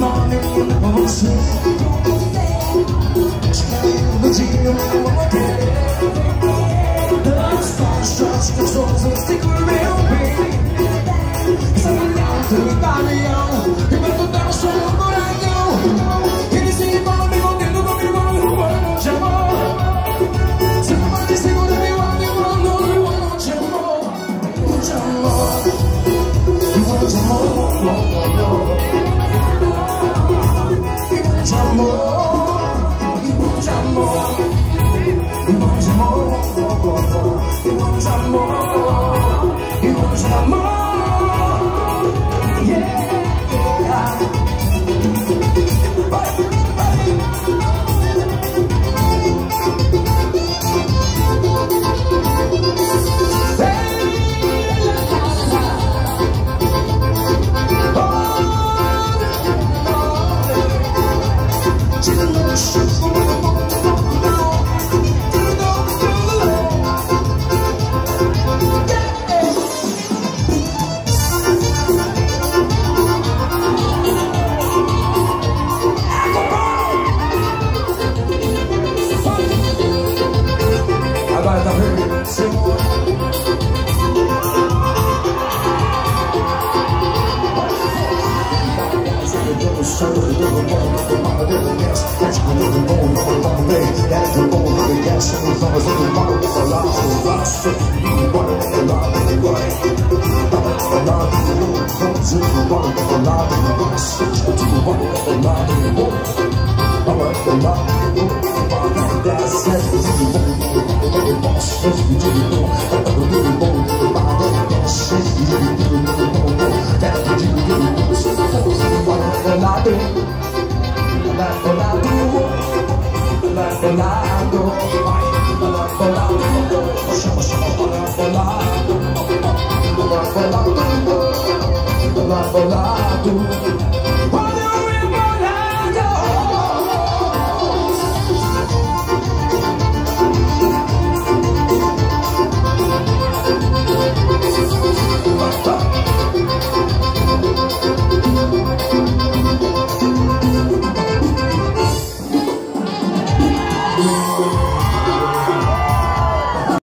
nome com você. Escrevendo de novo das faixas gostosas, segura meu bem. Essa mulher do Italião, e meu Deus, sou um coração. Ele se envolve comigo, comigo, de amor. Se não pode segurar meu amor, de amor, de amor, de amor, de amor. Bolado.